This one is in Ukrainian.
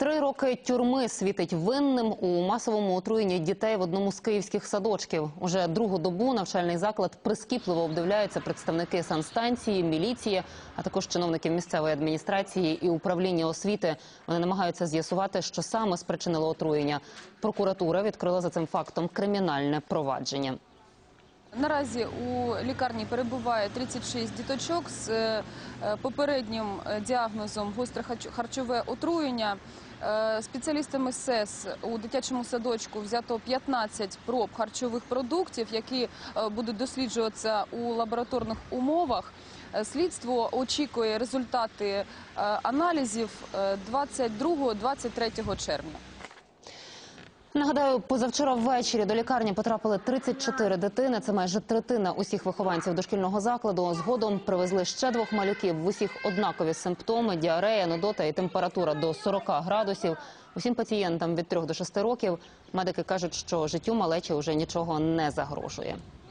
3 роки тюрми світить винним у масовому отруєнні дітей в одному з київських садочків. Уже другу добу навчальний заклад прискіпливо обдивляються представники санстанції, міліції, а також чиновників місцевої адміністрації і управління освіти. Вони намагаються з'ясувати, що саме спричинило отруєння. Прокуратура відкрила за цим фактом кримінальне провадження. Наразі у лікарні перебуває 36 діточок з попереднім діагнозом гостре харчове отруєння. Спеціалістами СЕС у дитячому садочку взято 15 проб харчових продуктів, які будуть досліджуватися у лабораторних умовах. Слідство очікує результати аналізів 22-23 червня. Нагадаю, позавчора ввечері до лікарні потрапили 34 дитини. Це майже третина усіх вихованців дошкільного закладу. Згодом привезли ще 2 малюків. В усіх однакові симптоми – діарея, нудота і температура до 40 градусів. Усім пацієнтам від 3 до 6 років. Медики кажуть, що життю малечі вже нічого не загрожує.